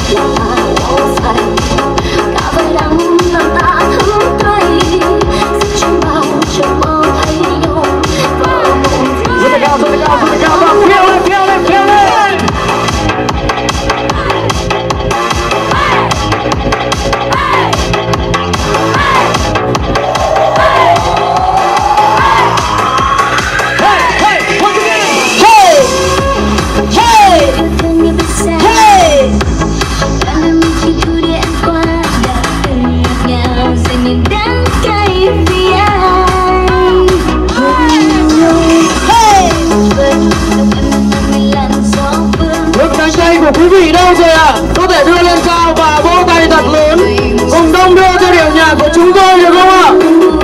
Quý vị đâu rồi ạ? Có thể đưa lên cao và vỗ tay thật lớn cùng đông đưa cho điệu nhạc của chúng tôi được không ạ?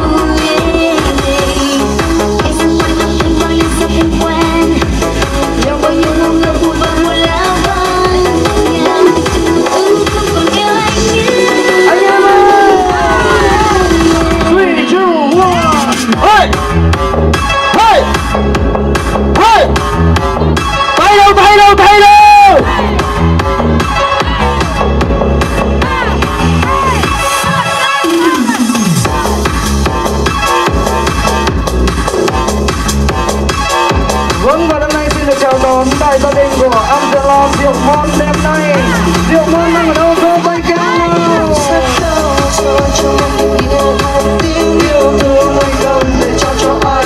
Tay đâu? Vâng, và hôm nay xin được chào đón đại gia đình của Angela Diệu Mon đêm nay. Diệu Mon đang ở đâu? Vô tay kéo nào. Yêu thương anh đơn để cho ai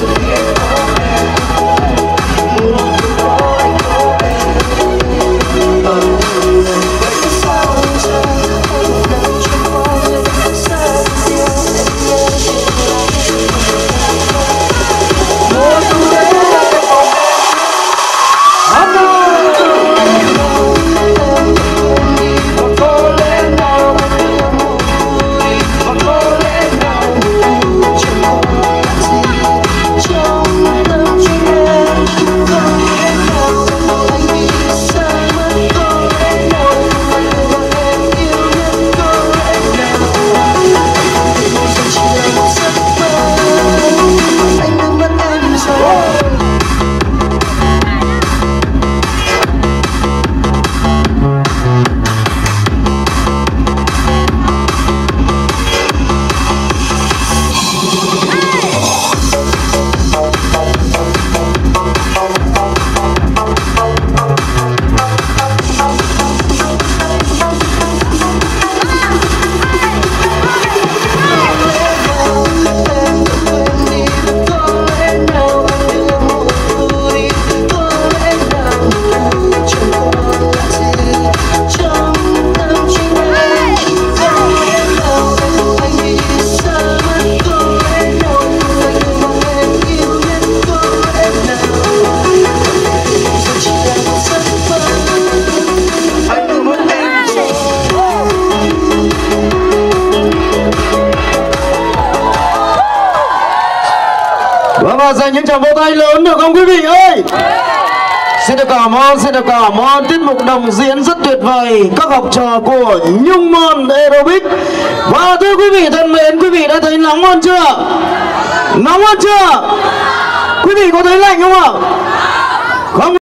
dành những tràng vỗ tay lớn được không quý vị ơi? Xin được cảm ơn tiết mục Đồng diễn rất tuyệt vời, các học trò của nhung moonAerobic. Và thưa quý vị thân mến, quý vị đã thấy nóng hơn chưa? Nóng hơn chưa? Quý vị có thấy lạnh không ạ? Không.